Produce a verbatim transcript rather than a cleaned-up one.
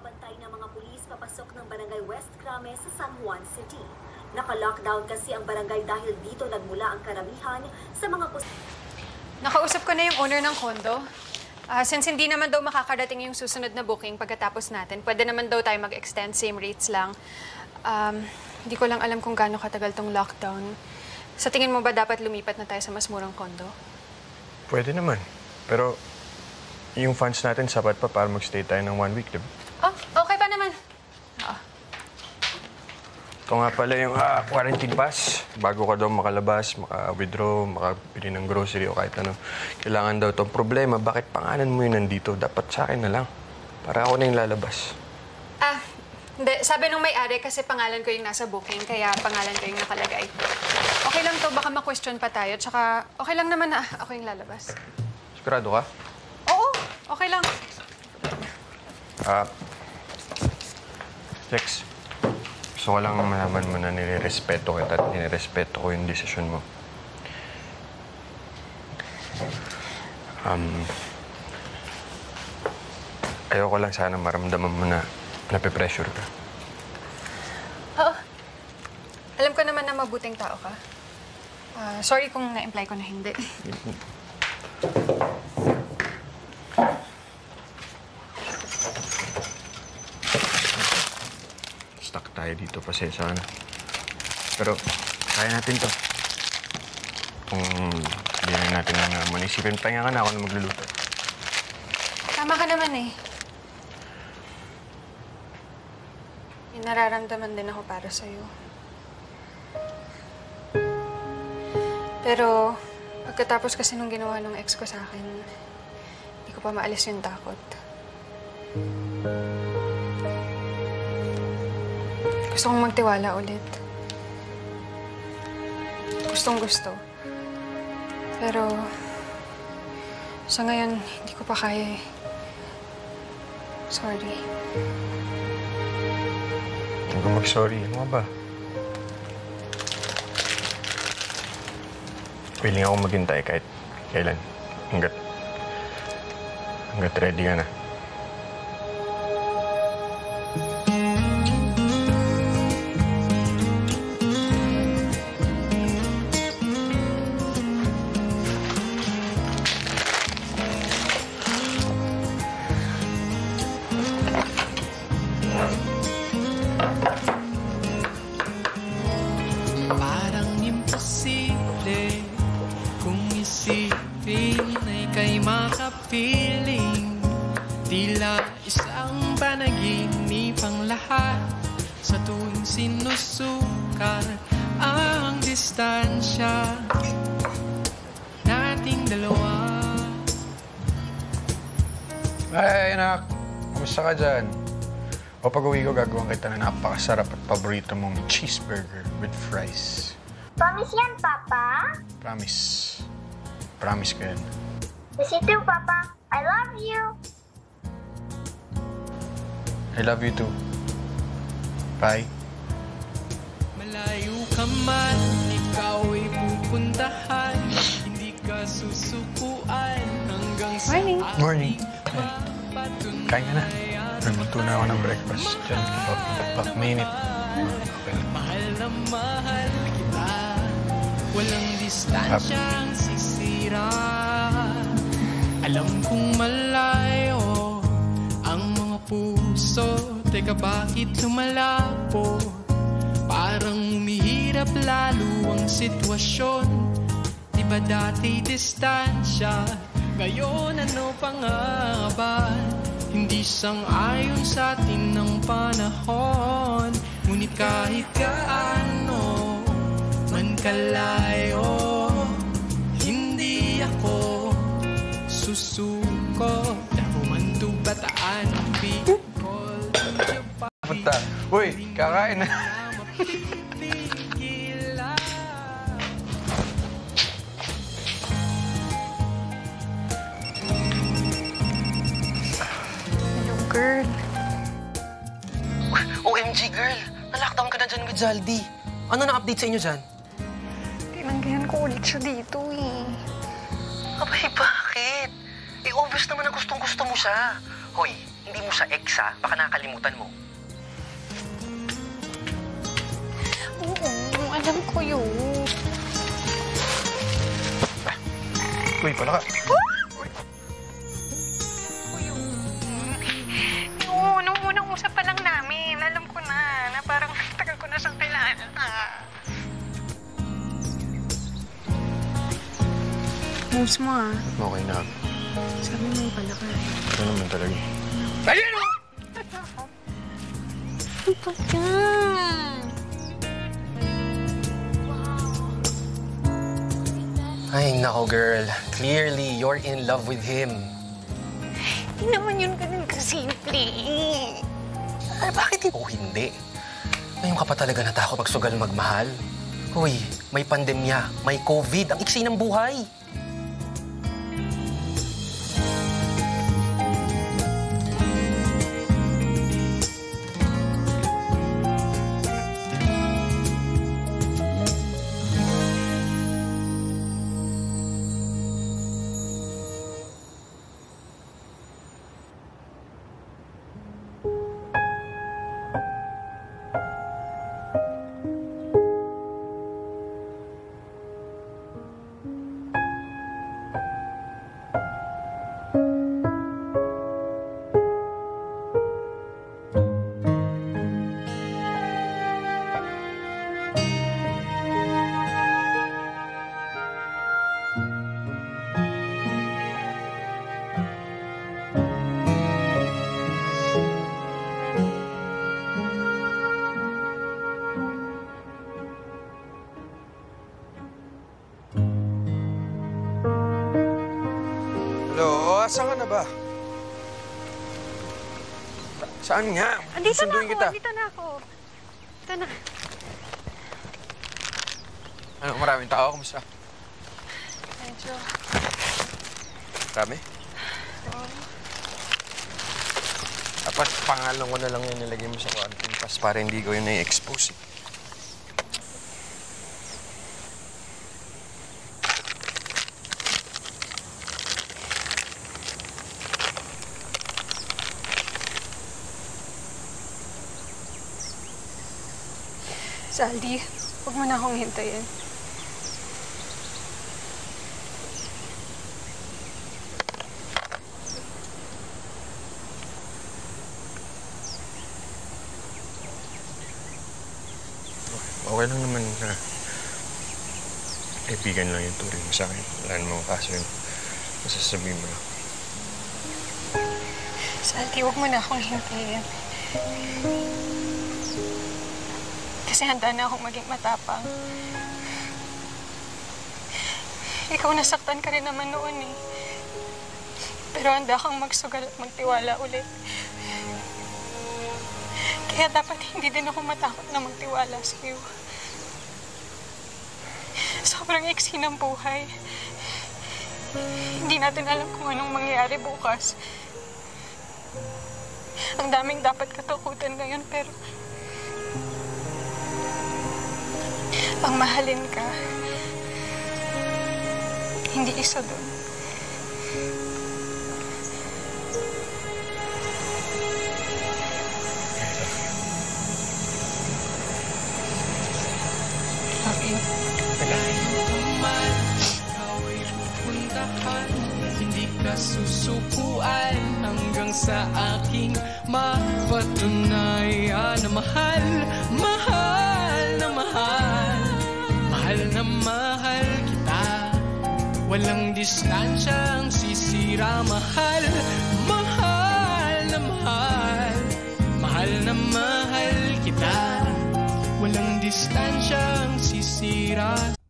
nakabantay ng mga pulis papasok ng Barangay West Crame sa San Juan City. Naka-lockdown kasi ang barangay dahil dito nagmula ang karamihan sa mga pos... Nakausap ko na yung owner ng condo. Uh, since hindi naman daw makakarating yung susunod na booking pagkatapos natin, pwede naman daw tayo mag-extend, same rates lang. Um, hindi ko lang alam kung gaano katagal tong lockdown. Sa tingin mo ba dapat lumipat na tayo sa mas murang condo? Pwede naman. Pero yung funds natin sapat pa para mag-stay tayo ng one week, di ba? Oh, okay pa naman. Oo. Ito nga pala yung uh, quarantine pass. Bago ka daw makalabas, maka-withdraw, makabili ng grocery o kahit ano. Kailangan daw itong problema. Bakit pangalan mo yun nandito? Dapat sa akin na lang. Para ako na yung lalabas. Ah, hindi. Sabi nung may-ari kasi pangalan ko yung nasa booking, kaya pangalan ko yung nakalagay. Okay lang to, baka ma-question pa tayo. Tsaka okay lang naman na ako yung lalabas. Sigurado ka? Oo, okay lang. Ah, Lex. Gusto ko lang malaman mo na nire-respeto kita at nire-respeto ko yung desisyon mo. Um, ayoko lang sana maramdaman mo na nape-pressure ka. Oo. Alam ko naman na mabuting tao ka. Uh, sorry kung na-imply ko na hindi. Stuck tayo dito, pasensya ka na. Pero, kaya natin to. Kung hindi na natin na manisipin, pahinga ka na ako na magluluto. Tama ka naman eh. May nararamdaman din ako para sa'yo. Pero, pagkatapos kasi nung ginawa ng ex ko sa akin, hindi ko pa maalis yung takot. Gusto kong magtiwala ulit. Gustong gusto. Pero, sa ngayon, hindi ko pa kaya eh. Sorry. Huwag kang mag-sorry. Ano ba? Willing ako maghintay kahit kailan. Hanggat... hanggat ready ka na. Feeling tila isang panaginip ang lahat sa tuwing sinusukat ang distansya nating dalawa. Ay, anak. Kamusta ka dyan? O pag-uwi ko, gagawin kita na napakasarap at paborito mong cheeseburger with fries. Promise yan, Papa? Promise. Promise ko yan. Miss you too, Papa. I love you. I love you too. Bye. Malayo ka man, ikaw ay pupuntahan. Hindi ka susukuan hanggang sa Morning. Morning. Kain ka na. Nagluto na ako ng breakfast. Diyan, pop minute. Okay. Mahal na mahal kita. Walang distansyang sisira. Alam kong malayo ang mga puso. Teka, bakit lumalabo? Parang umihirap lalo ang sitwasyon. Di ba dati distansya? Ngayon ano pa nga ba? Hindi sang-ayon sa atin ng panahon. Ngunit kahit kaano man kalayo, hindi ako susuko. Dako man to bataan ang Bicol. Punta. Uy, kakain na. Hello, girl. O M G, girl! Na-lockdown ka na dyan with Zaldi. Ano na-update sa inyo dyan? Tinanggihan ko ulit siya dito eh. Abay, bakit? Eh, obvious naman na gustong-gusto mo siya. Hoy, Hindi mo siya ex, ha? Baka nakakalimutan mo. Oo, alam ko yun. Uy, pala ka. Oo, nung unang usap pa lang namin, alam ko na, na parang tagal ko na siyang kailangan. Moves mo ah. Okay na. Sabi mo pala ka. Ito naman talaga. Ayun o! Ano ba yan? Ay, nako, girl. Clearly, you're in love with him. Hindi naman yun ganun kasimple. Ay, bakit hindi? Oh, hindi. Ngayon ka pa talaga natakot magsugal magmahal? Uy, may pandemya, may COVID, ang iksi ng buhay. Hello, asan ka na ba? Saan nga? Andito na Susunduin ako, kita. andito na ako. Ito na. Ano, maraming tao? Kumusta? Medyo. Marami? Oo. Dapat pangalan ko na lang yung nilagay mo sa quarantine pass para hindi ko yun na-expose. Eh. Zaldi, huwag mo na akong hintayin. Okay lang naman na kaibigan lang yung turing mo sa akin. Wala naman kaso yung masasabihin mo lang. Zaldi, huwag mo na akong hintayin. Kasi handa na akong maging matapang. Ikaw nasaktan ka rin naman noon eh. Pero handa kang magsugal at magtiwala ulit. Kaya dapat hindi din ako matakot na magtiwala sa iyo. Sobrang iksi ng buhay. Hindi natin alam kung anong mangyayari bukas. Ang daming dapat katakutan ngayon, pero ang mahalin ka, hindi isa doon. Love you. Hindi ka susukuan hanggang sa aking mapatunayan na mahal, mahal na mahal. Mahal na mahal kita. Walang distansyang sisira. Mahal, mahal na mahal. Mahal na mahal kita. Walang distansyang sisira.